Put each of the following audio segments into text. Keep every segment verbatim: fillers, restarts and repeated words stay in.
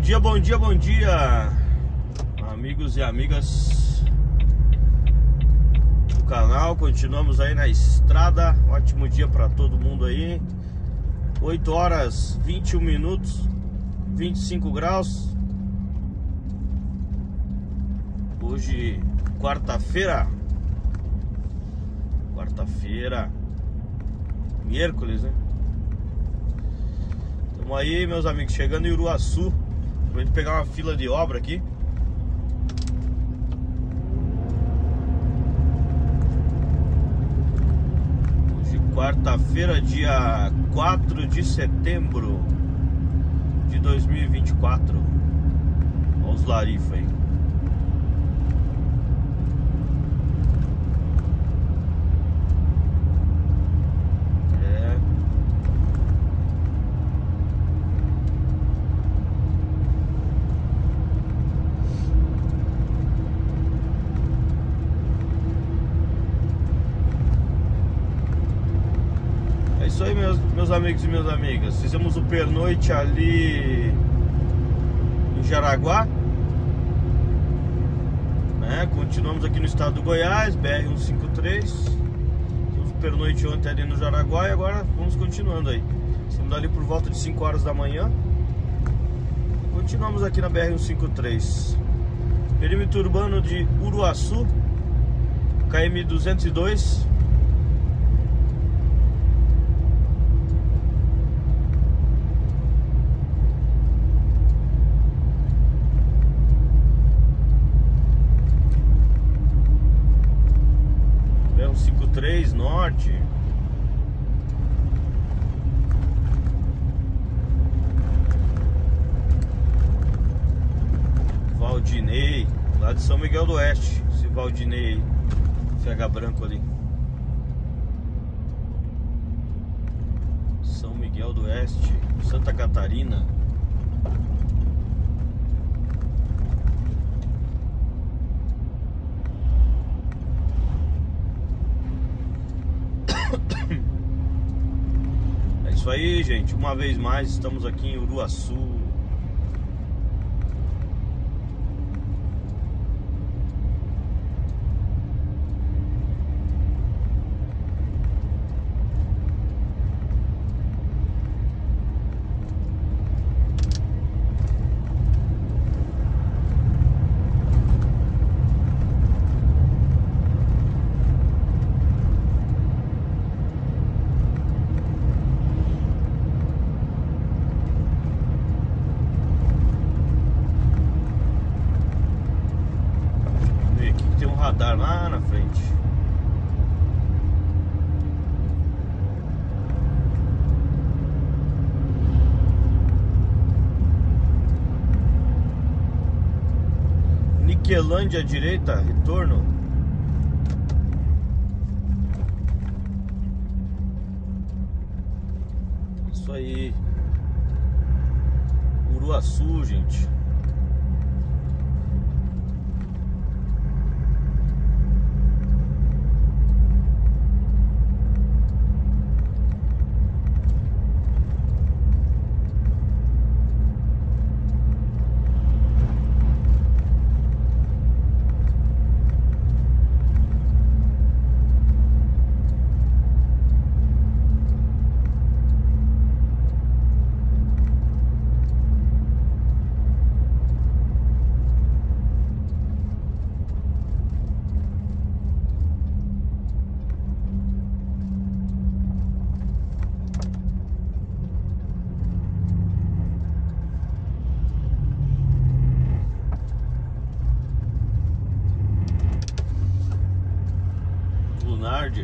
dia, bom dia, bom dia, amigos e amigas do canal. Continuamos aí na estrada. Ótimo dia para todo mundo aí. Oito horas vinte e um minutos, vinte e cinco graus. Hoje, quarta-feira. Quarta-feira, miércoles, né? Estamos aí, meus amigos, chegando em Uruaçu. Pra gente pegar uma fila de obra aqui. Hoje, quarta-feira, dia quatro de setembro de dois mil e vinte e quatro. Olha os larifas aí. Isso aí, meus, meus amigos e minhas amigas. Fizemos o pernoite ali em Jaraguá, né? Continuamos aqui no estado do Goiás, B R cento e cinquenta e três. Fizemos o pernoite ontem ali no Jaraguá e agora vamos continuando aí. Estamos ali por volta de cinco horas da manhã. Continuamos aqui na B R cento e cinquenta e três. Perímetro urbano de Uruaçu, K M duzentos e dois. cinquenta e três Norte. Valdinei, lá de São Miguel do Oeste. Esse Valdinei aí, F H branco ali. São Miguel do Oeste, Santa Catarina. É isso aí, gente. Uma vez mais estamos aqui em Uruaçu. Radar lá na frente. Niquelândia à direita, retorno. Isso aí. Uruaçu, gente. Lunardi.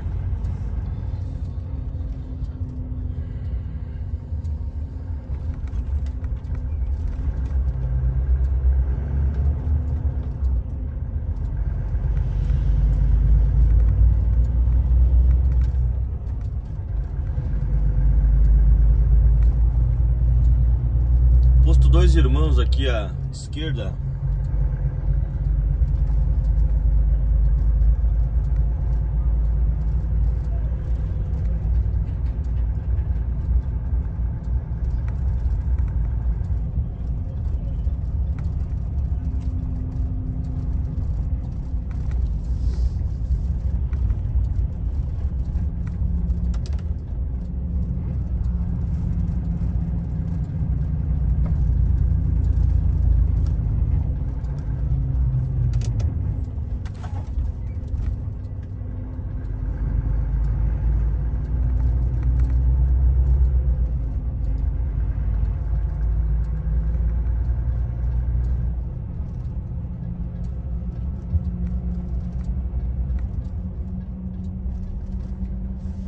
Posto Dois Irmãos aqui à esquerda.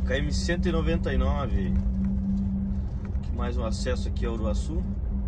K M cento e noventa e nove. Aqui mais um acesso aqui a Uruaçu.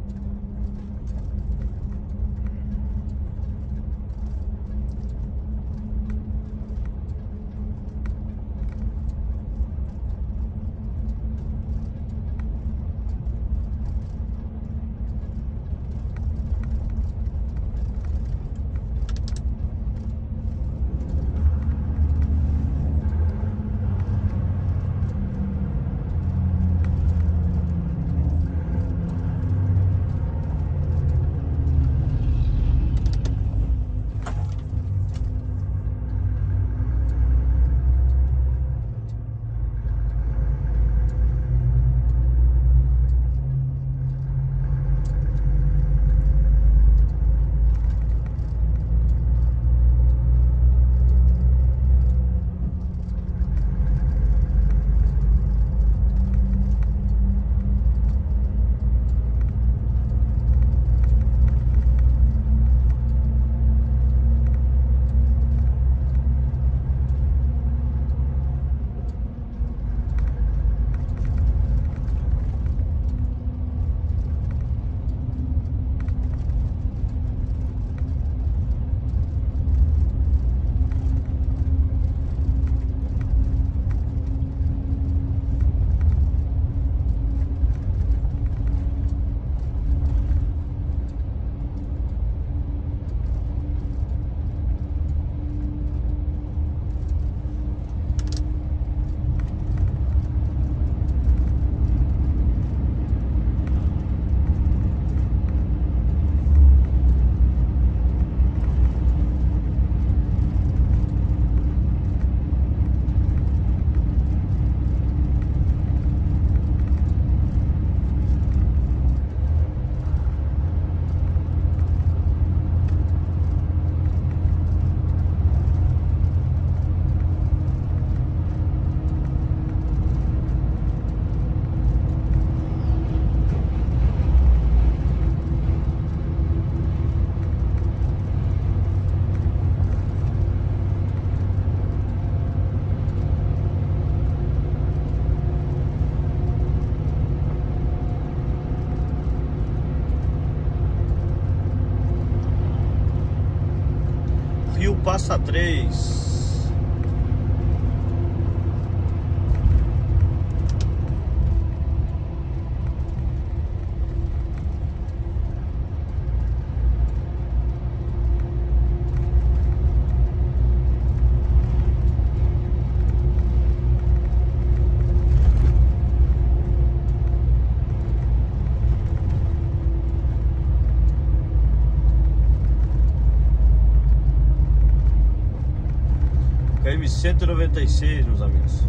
Rio Passa Três. K M cento e noventa e seis, meus amigos.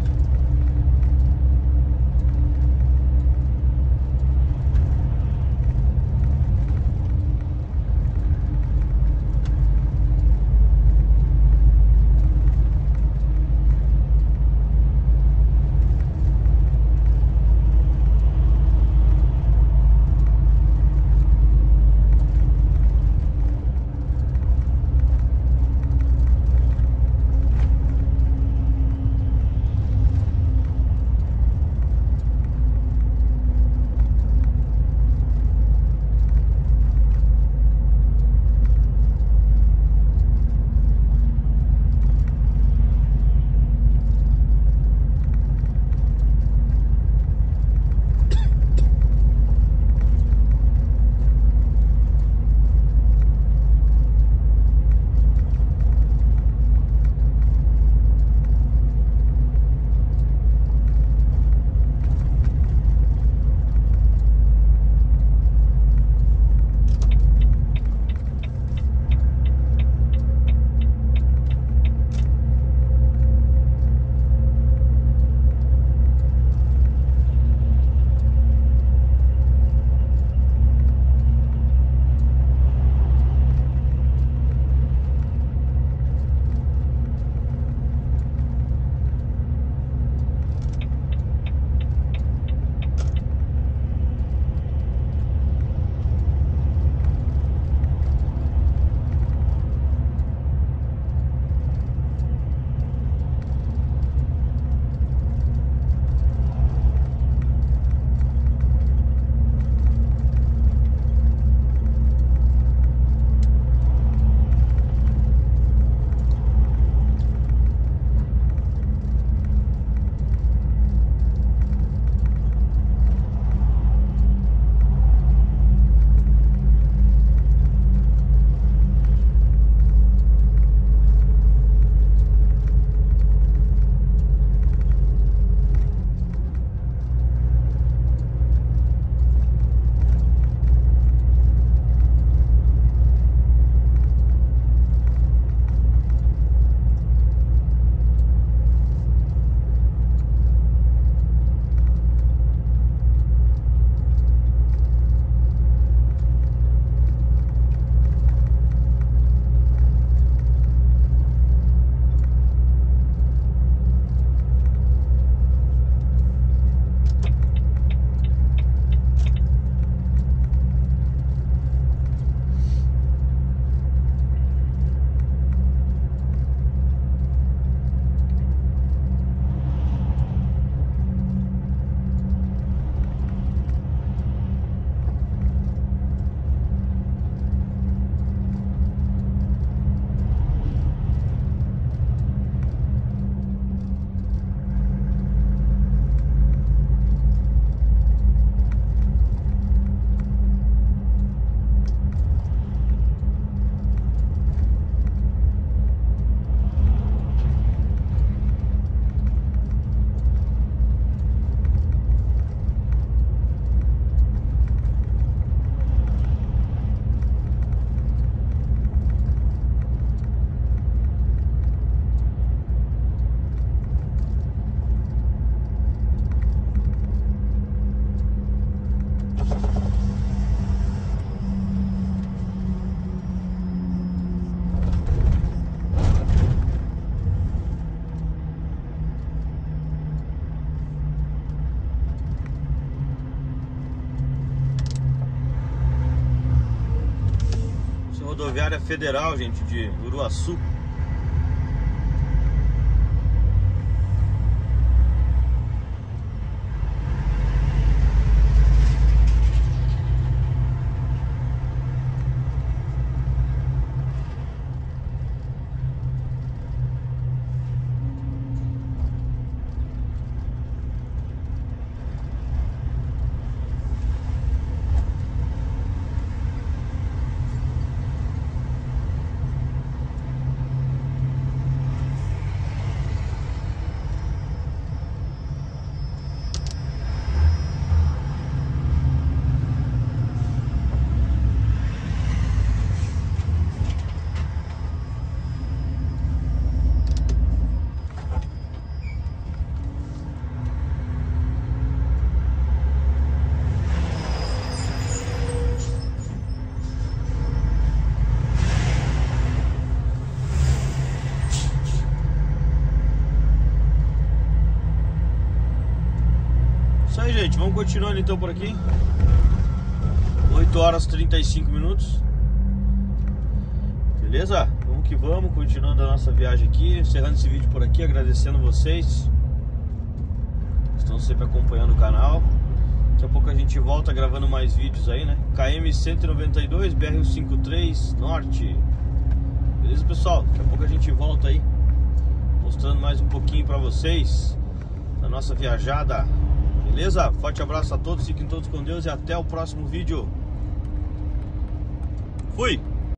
Rodoviária Federal, gente, de Uruaçu. Isso aí, gente, vamos continuando então por aqui. Oito horas e trinta e cinco minutos. Beleza? Vamos que vamos, continuando a nossa viagem aqui. Encerrando esse vídeo por aqui, agradecendo vocês que estão sempre acompanhando o canal. Daqui a pouco a gente volta gravando mais vídeos aí, né? K M cento e noventa e dois, B R cento e cinquenta e três Norte. Beleza, pessoal? Daqui a pouco a gente volta aí, mostrando mais um pouquinho pra vocês da nossa viajada. Beleza? Forte abraço a todos, fiquem todos com Deus e até o próximo vídeo. Fui!